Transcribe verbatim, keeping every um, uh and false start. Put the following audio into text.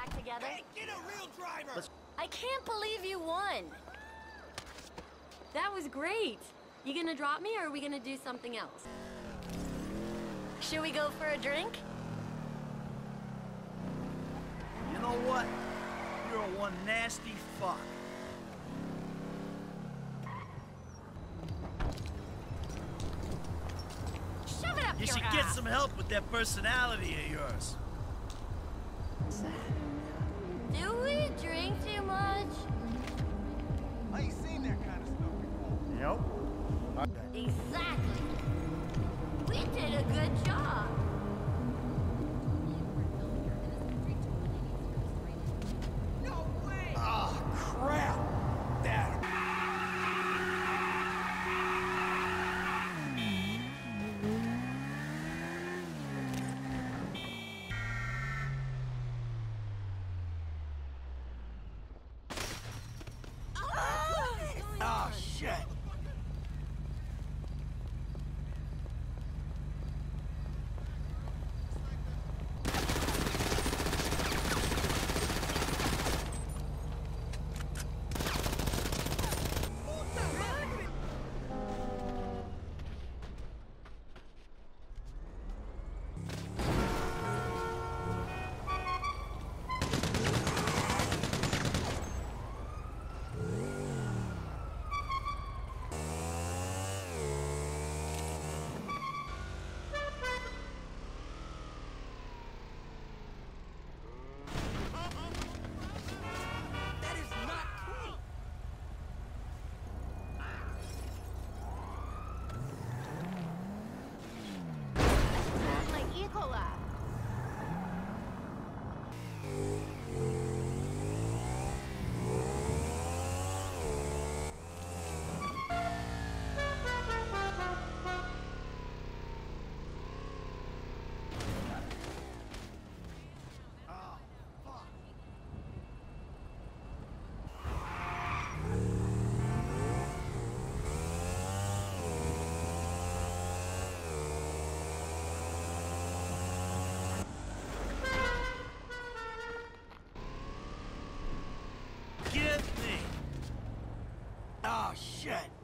back together? Hey, get a real driver! Let's... I can't believe you won. That was great. You gonna drop me, or are we gonna do something else? Should we go for a drink? You know what? You're one nasty fuck. Shove it up You your should ass. get some help with that personality of yours. Do we drink too much? I ain't seen that kind of stuff before. Yep. Exactly. We did a good job. No way! Ah, crap! That... Oh, shit! That is not cool! My Ecola. Oh, fuck. Give me. Oh, shit!